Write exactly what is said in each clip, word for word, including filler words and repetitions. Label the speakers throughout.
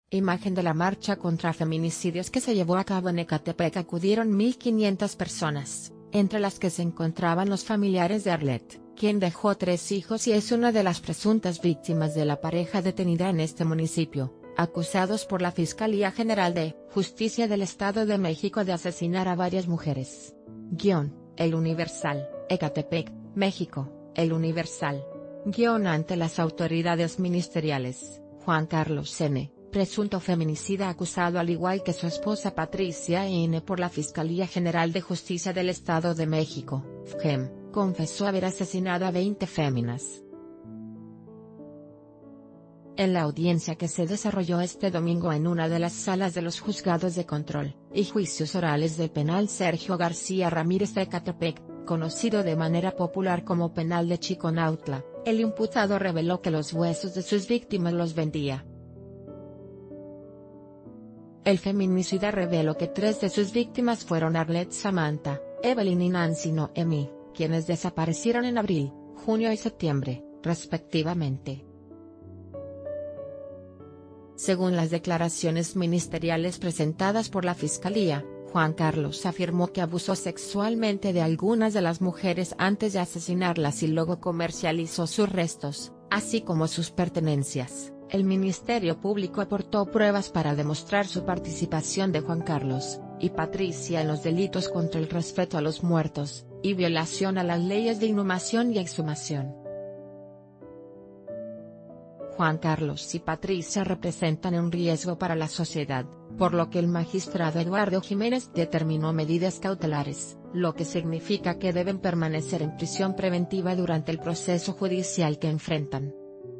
Speaker 1: Imagen de la marcha contra feminicidios que se llevó a cabo en Ecatepec. Acudieron mil quinientas personas, entre las que se encontraban los familiares de Arlet, quien dejó tres hijos y es una de las presuntas víctimas de la pareja detenida en este municipio, acusados por la Fiscalía General de Justicia del Estado de México de asesinar a varias mujeres. Guión, El Universal, Ecatepec, México, El Universal. Guión ante las autoridades ministeriales, Juan Carlos N., presunto feminicida acusado al igual que su esposa Patricia N. por la Fiscalía General de Justicia del Estado de México, F G E M, confesó haber asesinado a veinte féminas. En la audiencia que se desarrolló este domingo en una de las salas de los juzgados de control y juicios orales del penal Sergio García Ramírez de Ecatepec, conocido de manera popular como penal de Chiconautla, el imputado reveló que los huesos de sus víctimas los vendía. El feminicida reveló que tres de sus víctimas fueron Arlet Samantha, Evelyn y Nancy Noemi, quienes desaparecieron en abril, junio y septiembre, respectivamente. Según las declaraciones ministeriales presentadas por la Fiscalía, Juan Carlos afirmó que abusó sexualmente de algunas de las mujeres antes de asesinarlas y luego comercializó sus restos, así como sus pertenencias. El Ministerio Público aportó pruebas para demostrar su participación de Juan Carlos y Patricia en los delitos contra el respeto a los muertos, y violación a las leyes de inhumación y exhumación. Juan Carlos y Patricia representan un riesgo para la sociedad, por lo que el magistrado Eduardo Jiménez determinó medidas cautelares, lo que significa que deben permanecer en prisión preventiva durante el proceso judicial que enfrentan.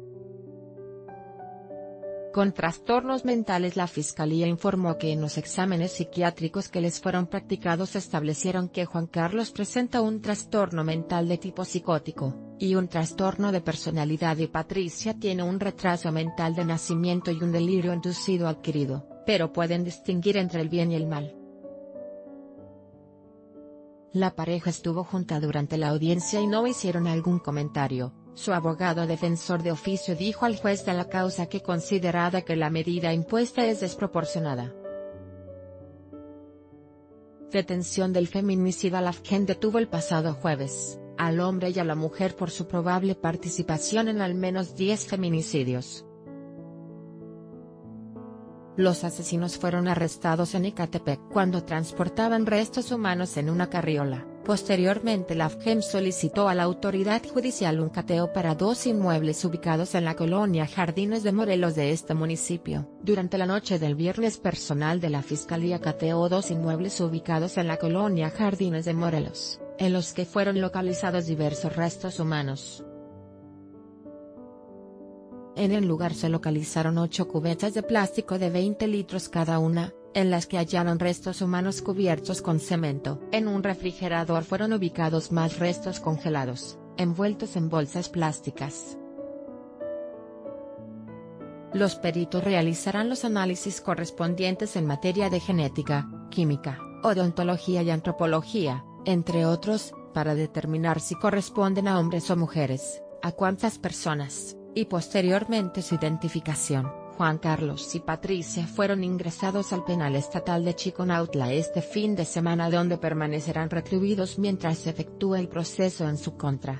Speaker 1: Con trastornos mentales. La Fiscalía informó que en los exámenes psiquiátricos que les fueron practicados establecieron que Juan Carlos presenta un trastorno mental de tipo psicótico, y un trastorno de personalidad, y Patricia tiene un retraso mental de nacimiento y un delirio inducido adquirido, pero pueden distinguir entre el bien y el mal. La pareja estuvo junta durante la audiencia y no hicieron algún comentario. Su abogado defensor de oficio dijo al juez de la causa que considerada que la medida impuesta es desproporcionada. Detención del feminicida. La F G E M detuvo el pasado jueves al hombre y a la mujer por su probable participación en al menos diez feminicidios. Los asesinos fueron arrestados en Ecatepec cuando transportaban restos humanos en una carriola. Posteriormente la F G E M solicitó a la autoridad judicial un cateo para dos inmuebles ubicados en la colonia Jardines de Morelos de este municipio. Durante la noche del viernes, personal de la Fiscalía cateó dos inmuebles ubicados en la colonia Jardines de Morelos, en los que fueron localizados diversos restos humanos. En el lugar se localizaron ocho cubetas de plástico de veinte litros cada una, en las que hallaron restos humanos cubiertos con cemento. En un refrigerador fueron ubicados más restos congelados, envueltos en bolsas plásticas. Los peritos realizarán los análisis correspondientes en materia de genética, química, odontología y antropología, entre otros, para determinar si corresponden a hombres o mujeres, a cuántas personas, y posteriormente su identificación. Juan Carlos y Patricia fueron ingresados al penal estatal de Chiconautla este fin de semana, donde permanecerán recluidos mientras se efectúa el proceso en su contra.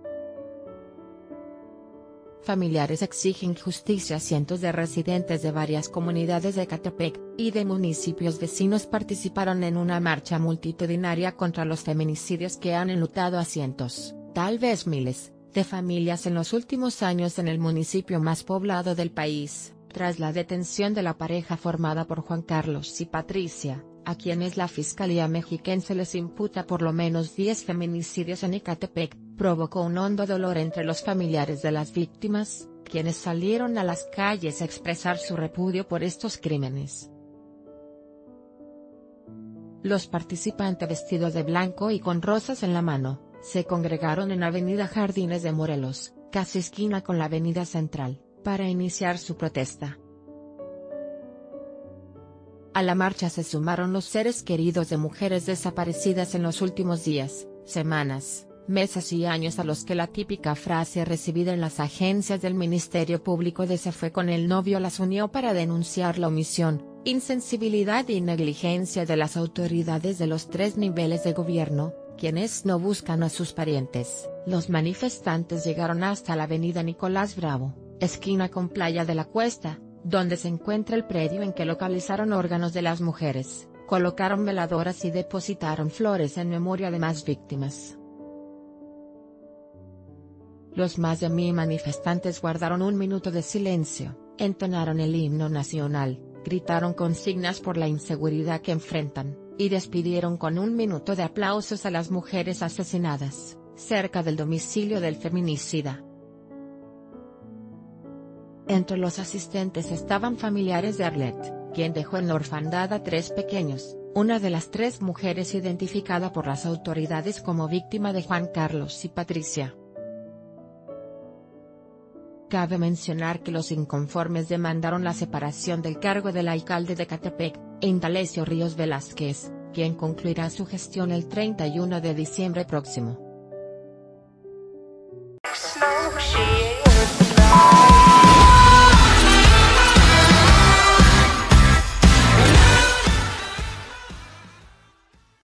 Speaker 1: Familiares exigen justicia. Cientos de residentes de varias comunidades de Ecatepec y de municipios vecinos participaron en una marcha multitudinaria contra los feminicidios que han enlutado a cientos, tal vez miles, de familias en los últimos años en el municipio más poblado del país, tras la detención de la pareja formada por Juan Carlos y Patricia, a quienes la Fiscalía mexiquense les imputa por lo menos diez feminicidios en Ecatepec, provocó un hondo dolor entre los familiares de las víctimas, quienes salieron a las calles a expresar su repudio por estos crímenes. Los participantes, vestidos de blanco y con rosas en la mano, se congregaron en Avenida Jardines de Morelos, casi esquina con la Avenida Central, para iniciar su protesta. A la marcha se sumaron los seres queridos de mujeres desaparecidas en los últimos días, semanas, meses y años a los que la típica frase recibida en las agencias del Ministerio Público de "se fue con el novio" las unió para denunciar la omisión, insensibilidad y negligencia de las autoridades de los tres niveles de gobierno, quienes no buscan a sus parientes. Los manifestantes llegaron hasta la avenida Nicolás Bravo, esquina con Playa de la Cuesta, donde se encuentra el predio en que localizaron órganos de las mujeres, colocaron veladoras y depositaron flores en memoria de más víctimas. Los más de mil manifestantes guardaron un minuto de silencio, entonaron el himno nacional, gritaron consignas por la inseguridad que enfrentan, y despidieron con un minuto de aplausos a las mujeres asesinadas, cerca del domicilio del feminicida. Entre los asistentes estaban familiares de Arlette, quien dejó en la orfandad a tres pequeños, una de las tres mujeres identificada por las autoridades como víctima de Juan Carlos y Patricia. Cabe mencionar que los inconformes demandaron la separación del cargo del alcalde de Ecatepec, Indalecio Ríos Velázquez, quien concluirá su gestión el treinta y uno de diciembre próximo.